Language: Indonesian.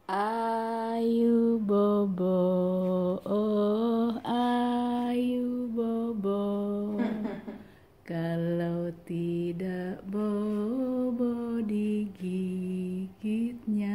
Ayu bobo, oh ayu bobo. Kalau tidak bobo digigitnya.